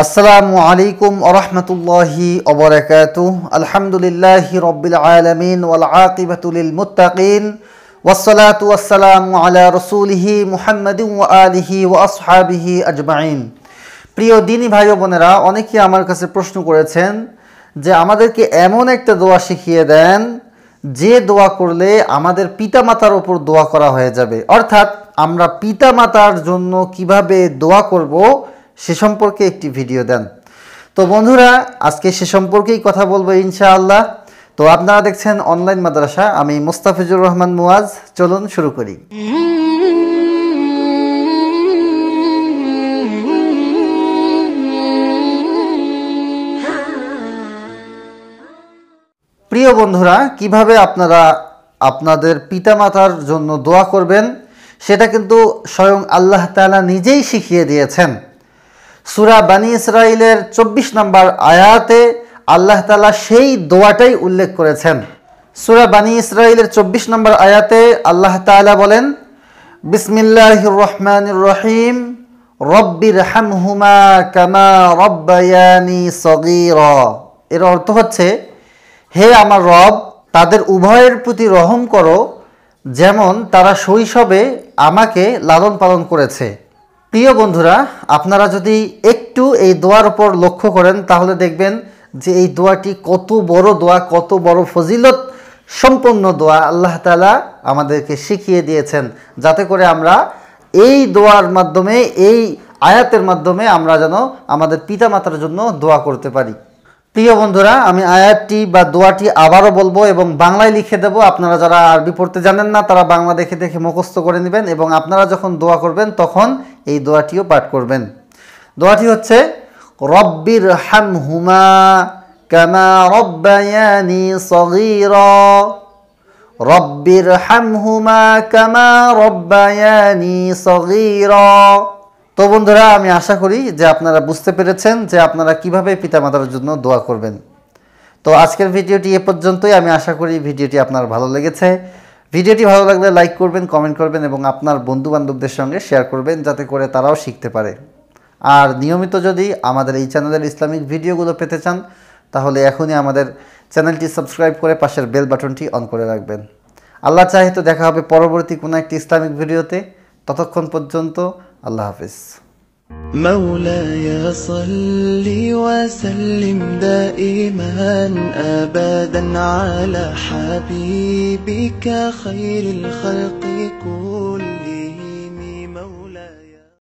আসসালামু আলাইকুম ওয়া রাহমাতুল্লাহি ওয়া বারাকাতুহু। আলহামদুলিল্লাহি রাব্বিল আলামিন ওয়াল আকিবাতু লিল মুত্তাকিন ওয়াসসালাতু ওয়াসসালামু আলা রাসূলিহি মুহাম্মাদিন ওয়া আলিহি ওয়া আসহাবিহি আজমাইন। প্রিয় দিনী ভাই ও বোনেরা, অনেকেই আমার কাছে প্রশ্ন করেছেন যে আমাদেরকে এমন একটা দোয়া শিখিয়ে দেন যে দোয়া করলে আমাদের পিতামাতার উপর দোয়া করা হয়ে যাবে, অর্থাৎ আমরা পিতামাতার জন্য কিভাবে দোয়া করব সে সম্পর্কে একটি ভিডিও দেন। তো বন্ধুরা, আজকে সে সম্পর্কেই কথা বলবো ইনশাআল্লাহ। তো আপনারা দেখছেন অনলাইন মাদ্রাসা, আমি মুস্তাফিজুর রহমান মুয়াজ। চলুন শুরু করি। প্রিয় বন্ধুরা, কিভাবে আপনারা আপনাদের পিতামাতার জন্য দোয়া করবেন সেটা কিন্তু স্বয়ং আল্লাহ তাআলা নিজেই শিখিয়ে দিয়েছেন। সূরা বানী ইসরাঈলের ২৪ নম্বর আয়াতে আল্লাহ তাআলা সেই দোয়াটাই উল্লেখ করেছেন। সূরা বানী ইসরাঈলের ২৪ নম্বর আয়াতে আল্লাহ তাআলা বলেন, বিসমিল্লাহির রহমানির রহিম, রব্বিরহামহুমা কামা রব্বায়ানি সগীরা। এর অর্থ হচ্ছে, হে আমার রব, তাদের উভয়ের প্রতি রহম করো যেমন তারা শৈশবে আমাকে লালন পালন করেছে। প্রিয় বন্ধুরা, আপনারা যদি একটু এই দোয়ার উপর লক্ষ্য করেন তাহলে দেখবেন যে এই দোয়াটি কত বড় দোয়া, কত বড় ফজিলত সম্পন্ন দোয়া আল্লাহ তাআলা আমাদেরকে শিখিয়ে দিয়েছেন, যাতে করে আমরা এই দোয়ার মাধ্যমে, এই আয়াতের মাধ্যমে আমরা যেন আমাদের পিতামাতার জন্য দোয়া করতে পারি। প্রিয় বন্ধুরা, আমি আয়াতটি বা দোয়াটি আবারও বলবো এবং বাংলায় লিখে দেব। আপনারা যারা আরবি পড়তে জানেন না তারা বাংলা দেখে দেখে মুখস্থ করে নেবেন এবং আপনারা যখন দোয়া করবেন তখন এই দোয়াটিও পাঠ করবেন। দোয়াটি হচ্ছে, রব্বিরহামহুমা কামা রব্বায়ানি সগীরা, রব্বিরহামহুমা কামা রব্বায়ানি সগীরা। তো বন্ধুরা, আমি আশা করি যে আপনারা বুঝতে পেরেছেন যে আপনারা কিভাবে পিতামাতার জন্য দোয়া করবেন। তো আজকের ভিডিওটি এ পর্যন্তই। আমি আশা করি ভিডিওটি আপনার ভালো লেগেছে। ভিডিওটি ভালো লাগলে লাইক করবেন, কমেন্ট করবেন এবং আপনার বন্ধুবান্ধবদের সঙ্গে শেয়ার করবেন, যাতে করে তারাও শিখতে পারে। আর নিয়মিত যদি আমাদের এই চ্যানেলের ইসলামিক ভিডিওগুলো পেতে চান তাহলে এখনই আমাদের চ্যানেলটি সাবস্ক্রাইব করে পাশের বেল বাটনটি অন করে রাখবেন। আল্লাহ চাহে তো দেখা হবে পরবর্তী কোনো একটি ইসলামিক ভিডিওতে। ততক্ষণ পর্যন্ত আল্লাহ হাফেজ। مولاي صل وسلم دائما أبدا على حبيبك خير الخلق كل